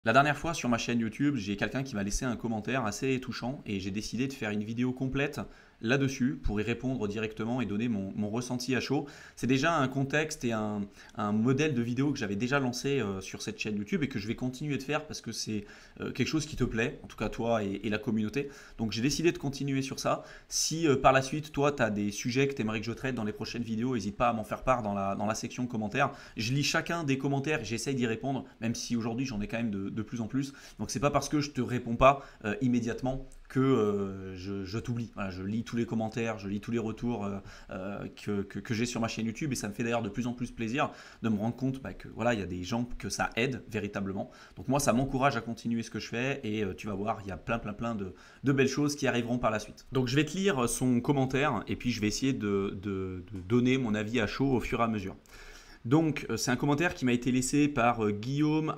La dernière fois sur ma chaîne YouTube, j'ai quelqu'un qui m'a laissé un commentaire assez touchant et j'ai décidé de faire une vidéo complète là-dessus pour y répondre directement et donner mon ressenti à chaud. C'est déjà un contexte et un modèle de vidéo que j'avais déjà lancé sur cette chaîne YouTube et que je vais continuer de faire parce que c'est quelque chose qui te plaît, en tout cas toi et la communauté. Donc j'ai décidé de continuer sur ça. Si par la suite, toi, tu as des sujets que tu aimerais que je traite dans les prochaines vidéos, n'hésite pas à m'en faire part dans la section commentaires. Je lis chacun des commentaires et j'essaye d'y répondre, même si aujourd'hui j'en ai quand même de plus en plus. Donc c'est pas parce que je te réponds pas immédiatement que je t'oublie. Voilà, je lis tous les commentaires, je lis tous les retours que j'ai sur ma chaîne YouTube et ça me fait d'ailleurs de plus en plus plaisir de me rendre compte que voilà, il y a des gens que ça aide véritablement. Donc moi, ça m'encourage à continuer ce que je fais et tu vas voir, il y a plein de belles choses qui arriveront par la suite. Donc je vais te lire son commentaire et puis je vais essayer de donner mon avis à chaud au fur et à mesure. Donc, c'est un commentaire qui m'a été laissé par Guillaume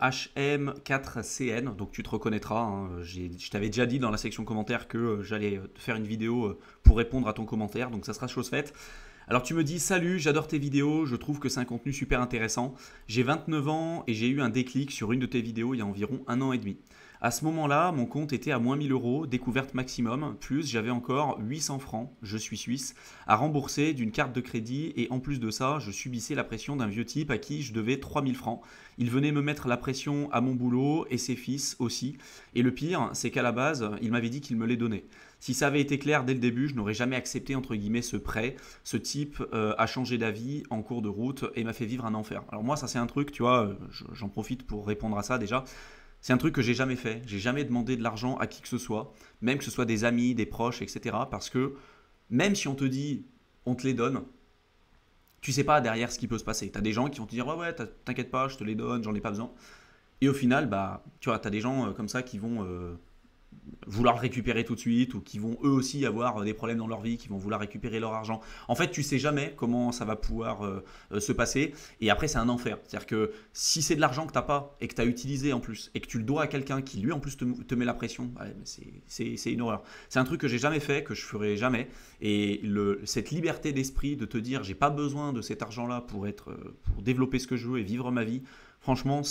HM4CN. Donc, tu te reconnaîtras. Hein, je t'avais déjà dit dans la section commentaires que j'allais te faire une vidéo pour répondre à ton commentaire. Donc, ça sera chose faite. Alors, tu me dis salut, j'adore tes vidéos. Je trouve que c'est un contenu super intéressant. J'ai 29 ans et j'ai eu un déclic sur une de tes vidéos il y a environ 1 an et demi. À ce moment-là, mon compte était à moins 1000 euros, découverte maximum, plus j'avais encore 800 francs, je suis suisse, à rembourser d'une carte de crédit et en plus de ça, je subissais la pression d'un vieux type à qui je devais 3000 francs. Il venait me mettre la pression à mon boulot et ses fils aussi. Et le pire, c'est qu'à la base, il m'avait dit qu'il me les donnait. Si ça avait été clair dès le début, je n'aurais jamais accepté entre guillemets ce prêt. Ce type a changé d'avis en cours de route et m'a fait vivre un enfer. Alors moi, ça c'est un truc, tu vois, j'en profite pour répondre à ça déjà. C'est un truc que j'ai jamais fait. J'ai jamais demandé de l'argent à qui que ce soit, même que ce soit des amis, des proches, etc. Parce que même si on te dit on te les donne, tu sais pas derrière ce qui peut se passer. Tu as des gens qui vont te dire ouais, t'inquiète pas, je te les donne, j'en ai pas besoin. Et au final, bah, tu vois, tu as des gens comme ça qui vont vouloir le récupérer tout de suite ou qui vont eux aussi avoir des problèmes dans leur vie, qui vont vouloir récupérer leur argent. En fait, tu sais jamais comment ça va pouvoir se passer et après c'est un enfer. C'est-à-dire que si c'est de l'argent que tu n'as pas et que tu as utilisé en plus et que tu le dois à quelqu'un qui lui en plus te met la pression, ouais, c'est une horreur. C'est un truc que j'ai jamais fait, que je ferai jamais et cette liberté d'esprit de te dire j'ai pas besoin de cet argent-là pour développer ce que je veux et vivre ma vie. Franchement,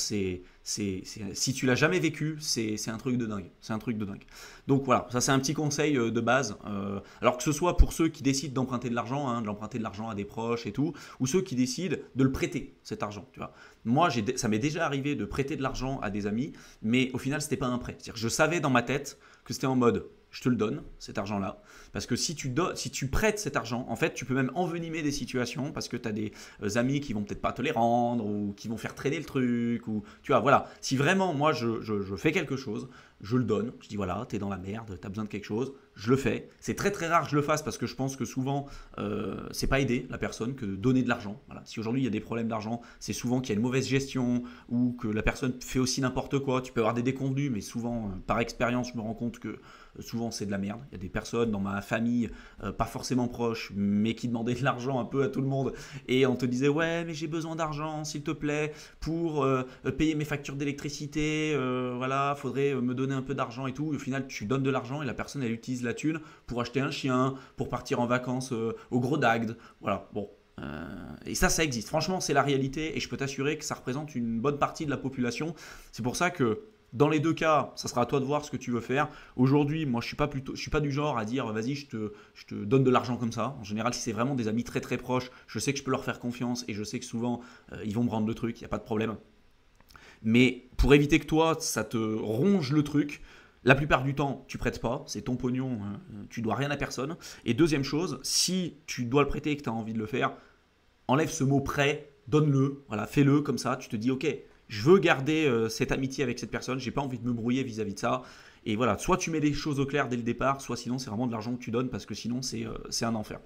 si tu l'as jamais vécu, c'est un truc de dingue. C'est un truc de dingue. Donc voilà, ça c'est un petit conseil de base. Alors que ce soit pour ceux qui décident d'emprunter de l'argent, hein, de l'emprunter de l'argent à des proches et tout, ou ceux qui décident de le prêter, cet argent. Tu vois. Moi, ça m'est déjà arrivé de prêter de l'argent à des amis, mais au final, c'était pas un prêt. C'est-à-dire, je savais dans ma tête que c'était en mode je te le donne, cet argent-là. Parce que si tu prêtes cet argent, en fait, tu peux même envenimer des situations parce que tu as des amis qui vont peut-être pas te les rendre ou qui vont faire traîner le truc. Ou, tu vois, voilà. Si vraiment, moi, je fais quelque chose, je le donne. Je dis, voilà, t'es dans la merde, t'as besoin de quelque chose, je le fais. C'est très très rare que je le fasse parce que je pense que souvent, c'est pas aider la personne que de donner de l'argent. Voilà. Si aujourd'hui, il y a des problèmes d'argent, c'est souvent qu'il y a une mauvaise gestion ou que la personne fait aussi n'importe quoi. Tu peux avoir des déconvenus, mais souvent, par expérience, je me rends compte que souvent c'est de la merde. Il y a des personnes dans ma famille, pas forcément proches, mais qui demandaient de l'argent un peu à tout le monde. Et on te disait, ouais, mais j'ai besoin d'argent, s'il te plaît, pour payer mes factures d'électricité. Voilà, faudrait me donner un peu d'argent et tout. Et au final, tu donnes de l'argent et la personne, elle utilise la thune pour acheter un chien, pour partir en vacances au Gros d'Agde. Voilà, bon. Et ça existe. Franchement, c'est la réalité et je peux t'assurer que ça représente une bonne partie de la population. C'est pour ça que dans les deux cas, ça sera à toi de voir ce que tu veux faire. Aujourd'hui, moi, je suis pas du genre à dire vas-y, je te donne de l'argent comme ça. En général, si c'est vraiment des amis très très proches, je sais que je peux leur faire confiance et je sais que souvent ils vont me rendre le truc, il n'y a pas de problème. Mais pour éviter que toi, ça te ronge le truc, la plupart du temps, tu prêtes pas, c'est ton pognon, hein, tu dois rien à personne. Et deuxième chose, si tu dois le prêter et que tu as envie de le faire, enlève ce mot prêt, donne-le, voilà, fais-le comme ça, tu te dis ok, je veux garder cette amitié avec cette personne, j'ai pas envie de me brouiller vis-à-vis de ça. Et voilà, soit tu mets les choses au clair dès le départ, soit sinon c'est vraiment de l'argent que tu donnes parce que sinon c'est un enfer.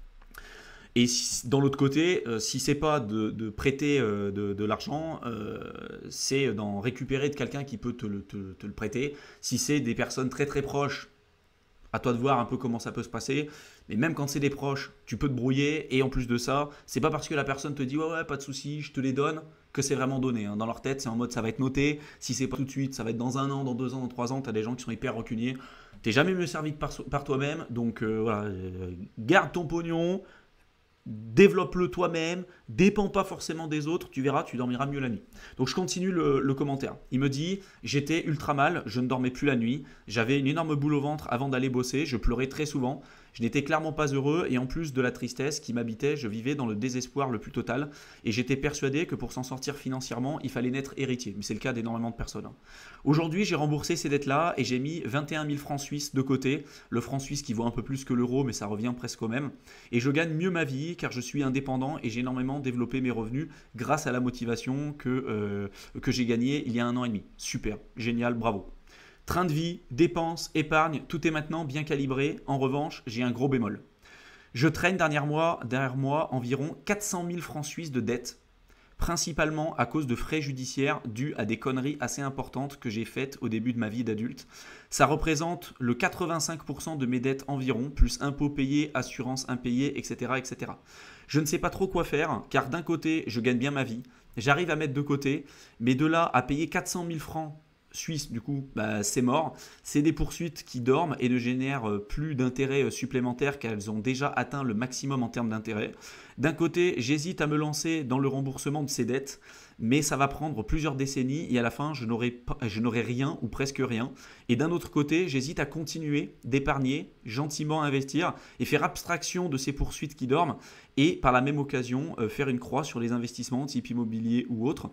Et dans l'autre côté, si c'est pas de prêter de l'argent, c'est d'en récupérer de quelqu'un qui peut te le prêter. Si c'est des personnes très très proches, à toi de voir un peu comment ça peut se passer. Mais même quand c'est des proches, tu peux te brouiller. Et en plus de ça, c'est pas parce que la personne te dit ouais, ouais, pas de souci, je te les donne, que c'est vraiment donné. Hein. Dans leur tête, c'est en mode ça va être noté. Si c'est pas tout de suite, ça va être dans 1 an, dans 2 ans, dans 3 ans. Tu as des gens qui sont hyper rancuniers. T'es jamais mieux servi que par toi-même. Donc voilà, garde ton pognon. développe-le toi-même, dépends pas forcément des autres, tu verras, tu dormiras mieux la nuit. Donc je continue le commentaire. Il me dit, j'étais ultra mal, je ne dormais plus la nuit, j'avais une énorme boule au ventre avant d'aller bosser, je pleurais très souvent, je n'étais clairement pas heureux et en plus de la tristesse qui m'habitait, je vivais dans le désespoir le plus total et j'étais persuadé que pour s'en sortir financièrement, il fallait naître héritier. Mais c'est le cas d'énormément de personnes. Aujourd'hui, j'ai remboursé ces dettes-là et j'ai mis 21 000 francs suisses de côté. Le franc suisse qui vaut un peu plus que l'euro, mais ça revient presque au même. Et je gagne mieux ma vie car je suis indépendant et j'ai énormément développé mes revenus grâce à la motivation que j'ai gagnée il y a 1 an et demi. Super, génial, bravo. Train de vie, dépenses, épargne, tout est maintenant bien calibré. En revanche, j'ai un gros bémol. Je traîne derrière moi environ 400 000 francs suisses de dettes, principalement à cause de frais judiciaires dus à des conneries assez importantes que j'ai faites au début de ma vie d'adulte. Ça représente le 85% de mes dettes environ, plus impôts payés, assurances impayées, etc., etc. Je ne sais pas trop quoi faire, car d'un côté, je gagne bien ma vie, j'arrive à mettre de côté, mais de là à payer 400 000 francs suisse, du coup, c'est mort. C'est des poursuites qui dorment et ne génèrent plus d'intérêts supplémentaires qu'elles ont déjà atteint le maximum en termes d'intérêt. D'un côté, j'hésite à me lancer dans le remboursement de ces dettes, mais ça va prendre plusieurs décennies et à la fin, je n'aurai rien ou presque rien. Et d'un autre côté, j'hésite à continuer d'épargner, gentiment investir et faire abstraction de ces poursuites qui dorment et par la même occasion faire une croix sur les investissements type immobilier ou autres,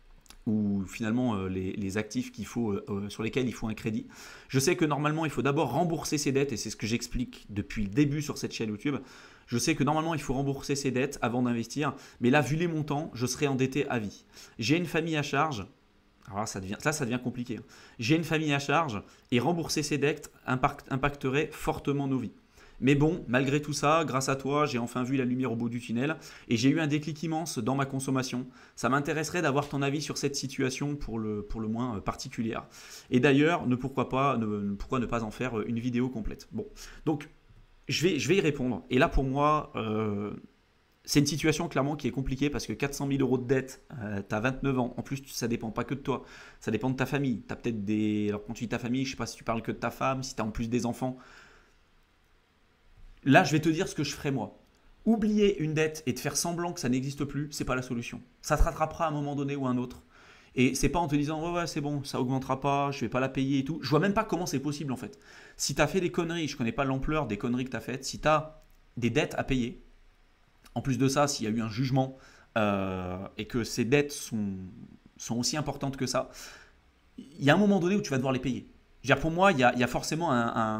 ou finalement les actifs sur lesquels il faut un crédit. Je sais que normalement, il faut d'abord rembourser ses dettes, et c'est ce que j'explique depuis le début sur cette chaîne YouTube. Je sais que normalement, il faut rembourser ses dettes avant d'investir, mais là, vu les montants, je serai endetté à vie. J'ai une famille à charge. Alors là, ça devient compliqué. J'ai une famille à charge, et rembourser ses dettes impacterait fortement nos vies. Mais bon, malgré tout ça, grâce à toi, j'ai enfin vu la lumière au bout du tunnel et j'ai eu un déclic immense dans ma consommation. Ça m'intéresserait d'avoir ton avis sur cette situation pour le moins particulière. Et d'ailleurs, pourquoi ne pas en faire une vidéo complète. Bon, donc je vais y répondre. Et là, pour moi, c'est une situation clairement qui est compliquée parce que 400 000 euros de dette, tu as 29 ans. En plus, ça dépend pas que de toi, ça dépend de ta famille. Tu as peut-être des... Alors quand tu dis ta famille, je ne sais pas si tu parles que de ta femme, si tu as en plus des enfants. Là, je vais te dire ce que je ferai moi. Oublier une dette et te faire semblant que ça n'existe plus, c'est pas la solution. Ça te rattrapera à un moment donné ou à un autre. Et c'est pas en te disant ouais c'est bon, ça augmentera pas, je vais pas la payer et tout. Je vois même pas comment c'est possible en fait. Si tu as fait des conneries, je connais pas l'ampleur des conneries que tu as faites, si tu as des dettes à payer, en plus de ça, s'il y a eu un jugement et que ces dettes sont aussi importantes que ça, il y a un moment donné où tu vas devoir les payer. Pour moi, il y a forcément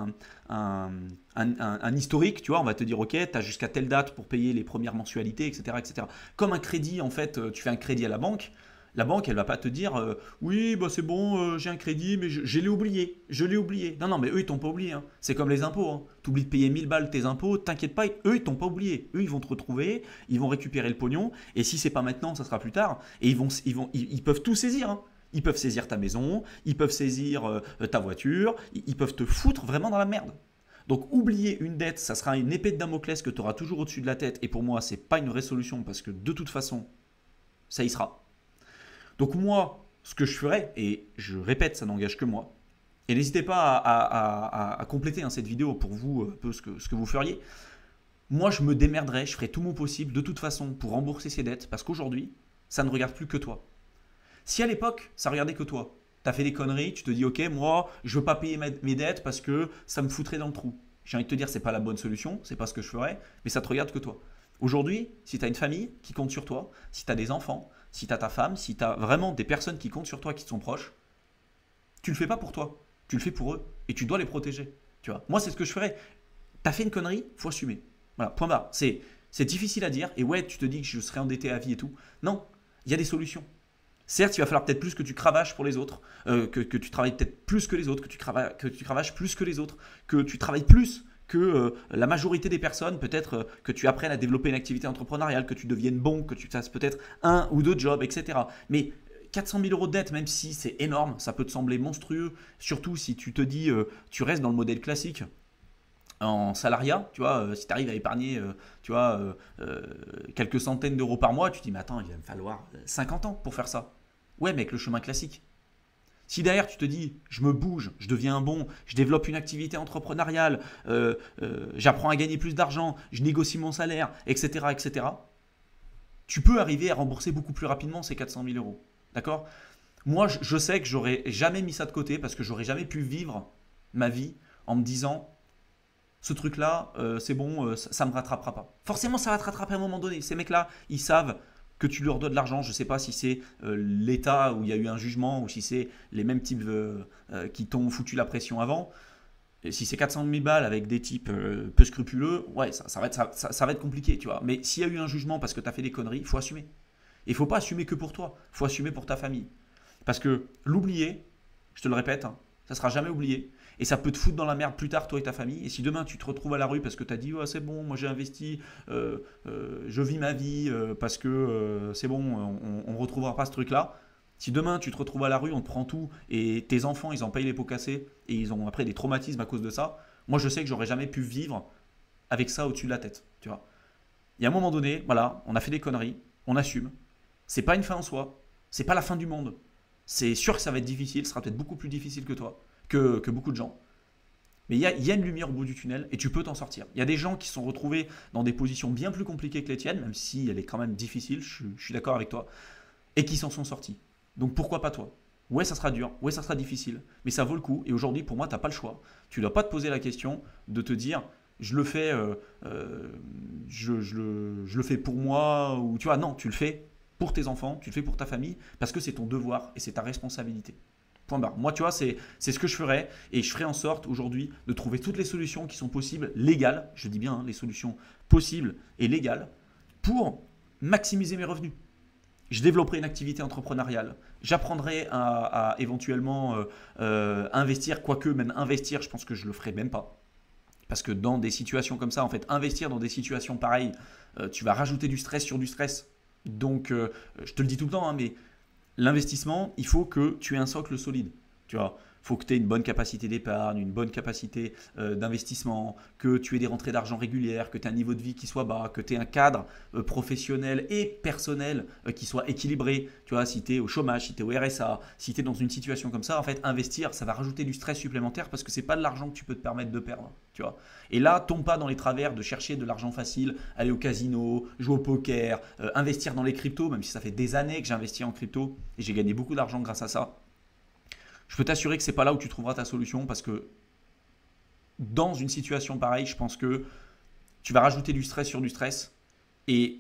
un historique, tu vois, on va te dire, ok, tu as jusqu'à telle date pour payer les premières mensualités, etc., etc. Comme un crédit, en fait, tu fais un crédit à la banque, elle va pas te dire, oui, bah c'est bon, j'ai un crédit, mais je l'ai oublié, Non, non, mais eux, ils t'ont pas oublié, hein. C'est comme les impôts, hein. Tu oublies de payer 1000 balles tes impôts, t'inquiète pas, eux, ils t'ont pas oublié. Eux, ils vont te retrouver, ils vont récupérer le pognon, et si c'est pas maintenant, ça sera plus tard, et ils peuvent tout saisir, hein. Ils peuvent saisir ta maison, ils peuvent saisir ta voiture, ils peuvent te foutre vraiment dans la merde. Donc oublier une dette, ça sera une épée de Damoclès que tu auras toujours au-dessus de la tête. Et pour moi, ce n'est pas une vraie solution parce que de toute façon, ça y sera. Donc moi, ce que je ferais, et je répète, ça n'engage que moi, et n'hésitez pas à compléter cette vidéo pour vous, un peu ce que vous feriez. Moi, je me démerderais, je ferais tout mon possible de toute façon pour rembourser ces dettes parce qu'aujourd'hui, ça ne regarde plus que toi. Si à l'époque, ça regardait que toi, tu as fait des conneries, tu te dis ok, moi, je veux pas payer mes dettes parce que ça me foutrait dans le trou. J'ai envie de te dire, c'est pas la bonne solution, c'est pas ce que je ferais, mais ça te regarde que toi. Aujourd'hui, si tu as une famille qui compte sur toi, si tu as des enfants, si tu as ta femme, si tu as vraiment des personnes qui comptent sur toi, qui te sont proches, tu le fais pas pour toi, tu le fais pour eux et tu dois les protéger. Tu vois. Moi, c'est ce que je ferais. Tu as fait une connerie, faut assumer. Voilà, point barre. C'est difficile à dire et ouais, tu te dis que je serais endetté à vie et tout. Non, il y a des solutions. Certes, il va falloir peut-être plus que tu cravaches pour les autres, que tu travailles peut-être plus que les autres, que tu cravaches plus que les autres, que tu travailles plus que la majorité des personnes, peut-être que tu apprennes à développer une activité entrepreneuriale, que tu deviennes bon, que tu fasses peut-être 1 ou 2 jobs, etc. Mais 400 000 euros de dette, même si c'est énorme, ça peut te sembler monstrueux, surtout si tu te dis, tu restes dans le modèle classique, en salariat, tu vois, si tu arrives à épargner, quelques centaines d'euros par mois, tu te dis, mais attends, il va me falloir 50 ans pour faire ça. Ouais, mais avec le chemin classique. Si derrière tu te dis, je me bouge, je deviens un bon, je développe une activité entrepreneuriale, j'apprends à gagner plus d'argent, je négocie mon salaire, etc., etc., tu peux arriver à rembourser beaucoup plus rapidement ces 400 000 euros. D'accord? Moi, je sais que j'aurais jamais mis ça de côté parce que j'aurais jamais pu vivre ma vie en me disant, ce truc-là, c'est bon, ça ne me rattrapera pas. Forcément, ça va te rattraper à un moment donné. Ces mecs-là, ils savent que tu leur donnes de l'argent. Je ne sais pas si c'est l'État où il y a eu un jugement ou si c'est les mêmes types qui t'ont foutu la pression avant. Et si c'est 400 000 balles avec des types peu scrupuleux, ouais, ça va être compliqué, tu vois. Mais s'il y a eu un jugement parce que tu as fait des conneries, il faut assumer. Et il ne faut pas assumer que pour toi, il faut assumer pour ta famille. Parce que l'oublier, je te le répète, hein, ça ne sera jamais oublié. Et ça peut te foutre dans la merde plus tard, toi et ta famille. Et si demain tu te retrouves à la rue parce que tu as dit oh, c'est bon, moi j'ai investi, je vis ma vie parce que c'est bon, on ne retrouvera pas ce truc-là. Si demain tu te retrouves à la rue, on te prend tout et tes enfants ils en payent les pots cassés et ils ont après des traumatismes à cause de ça, moi je sais que j'aurais jamais pu vivre avec ça au-dessus de la tête. Tu vois. Il y a un moment donné, voilà, on a fait des conneries, on assume. C'est pas une fin en soi, c'est pas la fin du monde. C'est sûr que ça va être difficile, ce sera peut-être beaucoup plus difficile que toi, que beaucoup de gens. Mais il y a une lumière au bout du tunnel et tu peux t'en sortir. Il y a des gens qui se sont retrouvés dans des positions bien plus compliquées que les tiennes, même si elle est quand même difficile, je suis d'accord avec toi, et qui s'en sont sortis. Donc pourquoi pas toi? Ouais, ça sera dur, ouais, ça sera difficile, mais ça vaut le coup. Et aujourd'hui, pour moi, tu n'as pas le choix. Tu ne dois pas te poser la question de te dire, je le fais, je le fais pour moi, ou tu vois, non, tu le fais pour tes enfants, tu le fais pour ta famille, parce que c'est ton devoir et c'est ta responsabilité. Point barre. Moi, tu vois, c'est ce que je ferais et je ferai en sorte aujourd'hui de trouver toutes les solutions qui sont possibles, légales, je dis bien hein, les solutions possibles et légales, pour maximiser mes revenus. Je développerai une activité entrepreneuriale. J'apprendrai à éventuellement investir, quoique même investir, je pense que je ne le ferai même pas. Parce que dans des situations comme ça, en fait, investir dans des situations pareilles, tu vas rajouter du stress sur du stress. Donc, je te le dis tout le temps, hein, mais l'investissement, il faut que tu aies un socle solide. Tu vois, il faut que tu aies une bonne capacité d'épargne, une bonne capacité d'investissement, que tu aies des rentrées d'argent régulières, que tu aies un niveau de vie qui soit bas, que tu aies un cadre professionnel et personnel qui soit équilibré. Tu vois, si tu es au chômage, si tu es au RSA, si tu es dans une situation comme ça, en fait, investir, ça va rajouter du stress supplémentaire parce que ce n'est pas de l'argent que tu peux te permettre de perdre. Tu vois. Et là, tombe pas dans les travers de chercher de l'argent facile, aller au casino, jouer au poker, investir dans les cryptos, même si ça fait des années que j'ai investi en crypto et j'ai gagné beaucoup d'argent grâce à ça. Je peux t'assurer que ce n'est pas là où tu trouveras ta solution parce que dans une situation pareille, je pense que tu vas rajouter du stress sur du stress et,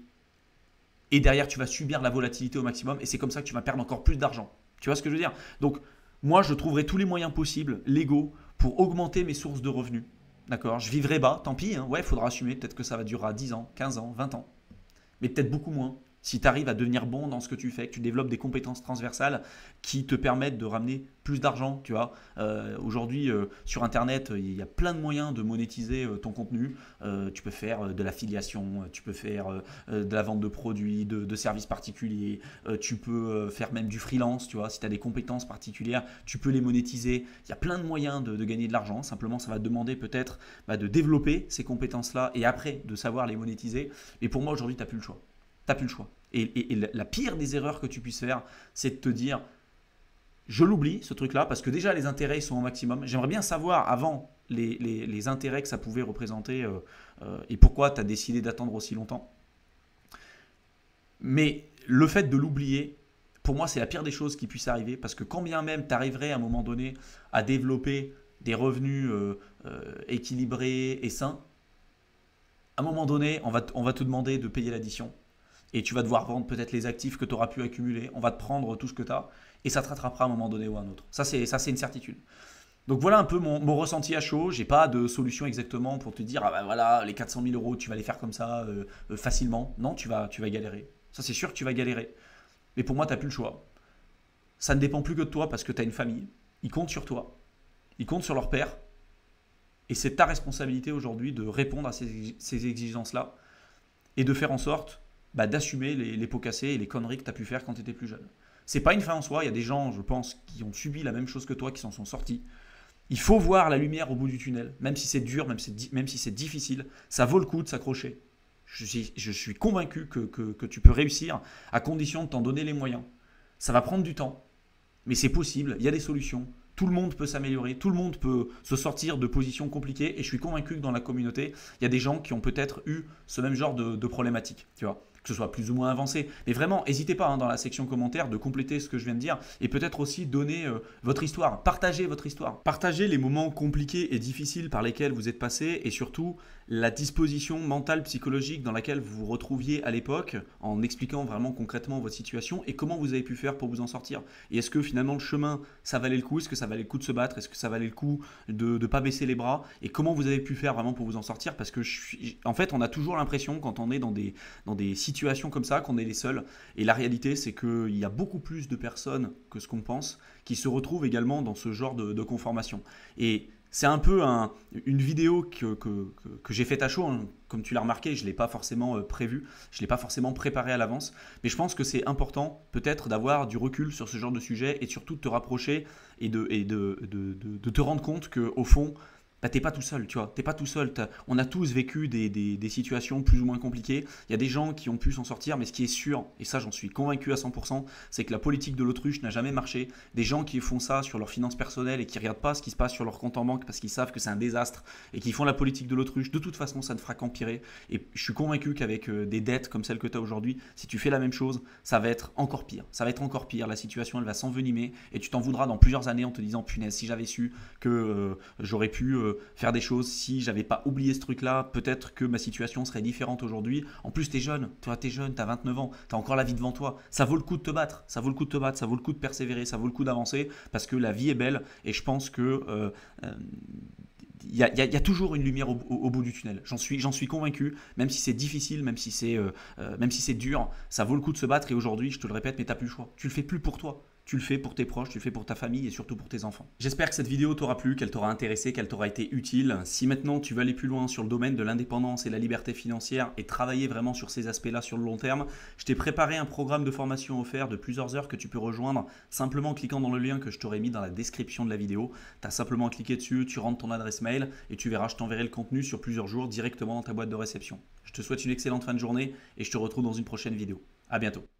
et derrière, tu vas subir la volatilité au maximum et c'est comme ça que tu vas perdre encore plus d'argent. Tu vois ce que je veux dire? Donc, moi, je trouverai tous les moyens possibles, légaux, pour augmenter mes sources de revenus. D'accord? Je vivrai bas, tant pis, hein. Ouais, il faudra assumer. Peut-être que ça va durer 10 ans, 15 ans, 20 ans. Mais peut-être beaucoup moins. Si tu arrives à devenir bon dans ce que tu fais, que tu développes des compétences transversales qui te permettent de ramener plus d'argent, tu vois. Aujourd'hui, sur Internet, il y a plein de moyens de monétiser ton contenu. Tu peux faire de l'affiliation, tu peux faire de la vente de produits, de services particuliers, tu peux faire même du freelance, tu vois. Si tu as des compétences particulières, tu peux les monétiser. Il y a plein de moyens de gagner de l'argent. Simplement, ça va te demander peut-être de développer ces compétences-là et après de savoir les monétiser. Mais pour moi, aujourd'hui, tu n'as plus le choix. Tu n'as plus le choix. Et la pire des erreurs que tu puisses faire, c'est de te dire, je l'oublie ce truc-là, parce que déjà les intérêts sont au maximum. J'aimerais bien savoir avant les intérêts que ça pouvait représenter et pourquoi tu as décidé d'attendre aussi longtemps. Mais le fait de l'oublier, pour moi, c'est la pire des choses qui puisse arriver, parce que quand bien même tu arriverais à un moment donné à développer des revenus équilibrés et sains, à un moment donné, on va te demander de payer l'addition. Et tu vas devoir vendre peut-être les actifs que tu auras pu accumuler. On va te prendre tout ce que tu as et ça te rattrapera à un moment donné ou à un autre. Ça, c'est une certitude. Donc voilà un peu mon ressenti à chaud. Je n'ai pas de solution exactement pour te dire, ah ben voilà, les 400 000 euros, tu vas les faire comme ça facilement. Non, tu vas galérer. Ça, c'est sûr que tu vas galérer. Mais pour moi, tu n'as plus le choix. Ça ne dépend plus que de toi parce que tu as une famille. Ils comptent sur toi. Ils comptent sur leur père. Et c'est ta responsabilité aujourd'hui de répondre à ces exigences-là et de faire en sorte d'assumer les pots cassés et les conneries que tu as pu faire quand tu étais plus jeune. C'est pas une fin en soi, il y a des gens, je pense, qui ont subi la même chose que toi, qui s'en sont sortis. Il faut voir la lumière au bout du tunnel, même si c'est dur, même si c'est difficile, ça vaut le coup de s'accrocher. Je suis convaincu que tu peux réussir à condition de t'en donner les moyens. Ça va prendre du temps, mais c'est possible, il y a des solutions. Tout le monde peut s'améliorer, tout le monde peut se sortir de positions compliquées et je suis convaincu que dans la communauté, il y a des gens qui ont peut-être eu ce même genre de problématique, tu vois, que ce soit plus ou moins avancé. Mais vraiment, n'hésitez pas dans la section commentaires de compléter ce que je viens de dire et peut-être aussi donner votre histoire, partagez votre histoire. Partagez les moments compliqués et difficiles par lesquels vous êtes passé et surtout la disposition mentale, psychologique dans laquelle vous vous retrouviez à l'époque en expliquant vraiment concrètement votre situation et comment vous avez pu faire pour vous en sortir. Et est-ce que finalement le chemin, ça valait le coup? Est-ce que ça valait le coup de se battre? Est-ce que ça valait le coup de ne pas baisser les bras? Et comment vous avez pu faire vraiment pour vous en sortir? Parce que en fait, on a toujours l'impression quand on est dans des situations comme ça qu'on est les seuls. Et la réalité, c'est qu'il y a beaucoup plus de personnes que ce qu'on pense qui se retrouvent également dans ce genre de conformation. Et c'est un peu une vidéo que j'ai faite à chaud, hein. Comme tu l'as remarqué, je ne l'ai pas forcément prévu, je ne l'ai pas forcément préparé à l'avance. Mais je pense que c'est important peut-être d'avoir du recul sur ce genre de sujet et surtout de te rapprocher et de te rendre compte qu'au fond, bah, t'es pas tout seul, tu vois, t'es pas tout seul. On a tous vécu des situations plus ou moins compliquées. Il y a des gens qui ont pu s'en sortir, mais ce qui est sûr, et ça j'en suis convaincu à 100%, c'est que la politique de l'autruche n'a jamais marché. Des gens qui font ça sur leurs finances personnelles et qui regardent pas ce qui se passe sur leur compte en banque parce qu'ils savent que c'est un désastre et qui font la politique de l'autruche, de toute façon ça ne fera qu'empirer. Et je suis convaincu qu'avec des dettes comme celle que tu as aujourd'hui, si tu fais la même chose, ça va être encore pire. Ça va être encore pire. La situation elle va s'envenimer et tu t'en voudras dans plusieurs années en te disant punaise, si j'avais su que j'aurais pu faire des choses, si j'avais pas oublié ce truc là, peut-être que ma situation serait différente aujourd'hui. En plus t'es jeune, t'es jeune, t'as 29 ans, t'as encore la vie devant toi, ça vaut le coup de te battre, ça vaut le coup de te battre, ça vaut le coup de persévérer, ça vaut le coup d'avancer parce que la vie est belle et je pense que il y a toujours une lumière au bout du tunnel. J'en suis convaincu, même si c'est difficile, même si c'est dur, ça vaut le coup de se battre et aujourd'hui, je te le répète, mais t'as plus le choix. Tu le fais plus pour toi. Tu le fais pour tes proches, tu le fais pour ta famille et surtout pour tes enfants. J'espère que cette vidéo t'aura plu, qu'elle t'aura intéressé, qu'elle t'aura été utile. Si maintenant tu veux aller plus loin sur le domaine de l'indépendance et la liberté financière et travailler vraiment sur ces aspects-là sur le long terme, je t'ai préparé un programme de formation offert de plusieurs heures que tu peux rejoindre simplement en cliquant dans le lien que je t'aurai mis dans la description de la vidéo. Tu as simplement à cliquer dessus, tu rentres ton adresse mail et tu verras, je t'enverrai le contenu sur plusieurs jours directement dans ta boîte de réception. Je te souhaite une excellente fin de journée et je te retrouve dans une prochaine vidéo. À bientôt.